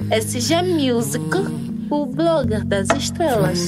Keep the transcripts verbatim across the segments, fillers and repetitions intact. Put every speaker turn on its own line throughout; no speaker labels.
S G Music, o blogger das estrelas.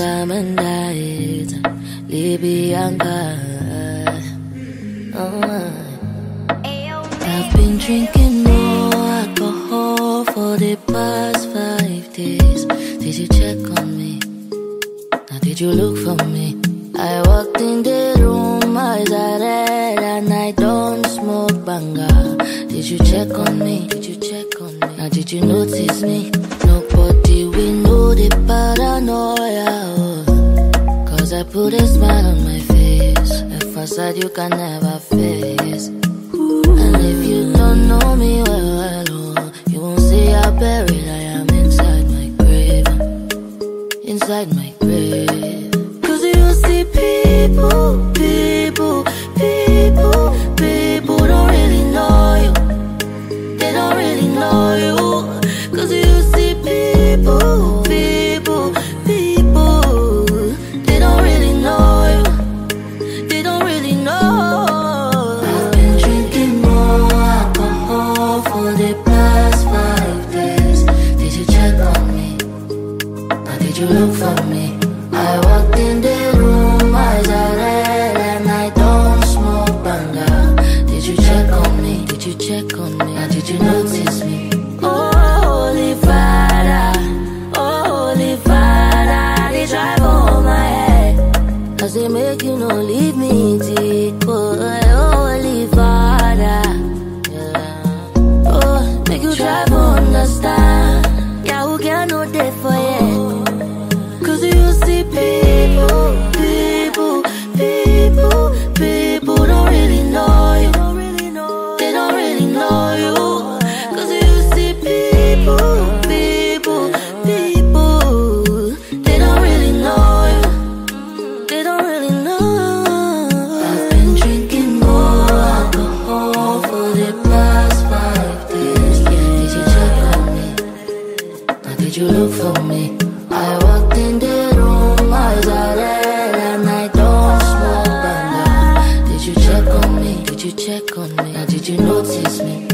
I've been drinking more alcohol for the past five days. Did you check on me? Now did you look for me? I walked in the room, eyes are red, and I don't smoke banga. Did you check on me? Did you check on me? Now did you notice me? Nobody will know the paranoia, oh. Cause I put a smile on my face, a facade you can never face. And if you don't know me well, well, oh, you won't see how buried I am inside my grave. Inside my grave. Cause you see people, people, people, people don't really know you. They don't really know you. Cause you see people, people, people, they don't really know you. They don't really know. I've been drinking more alcohol for the past five days. Did you check on me? Or did you look for me? I walked in the room, eyes are red, and I don't smoke banga. Did you check on me? Did you check on me? Or did you notice me? Oh, Holy Father, oh, Holy Father, they drive on my head. Cause they make you no leave me deep. Oh, Holy Father, yeah. Oh, make you try to understand. Yeah, who can know that for you? Cause you see people, people, people, people don't really know you. They don't really know you. Cause you see people, people, people, they don't really know you. They don't really know. I've been drinking more alcohol for the past five days. Did you check on me? Or did you look for me? I walked in the room, eyes are red, and I don't smoke banga. Did you check on me? Did you check on me? Or did you notice me?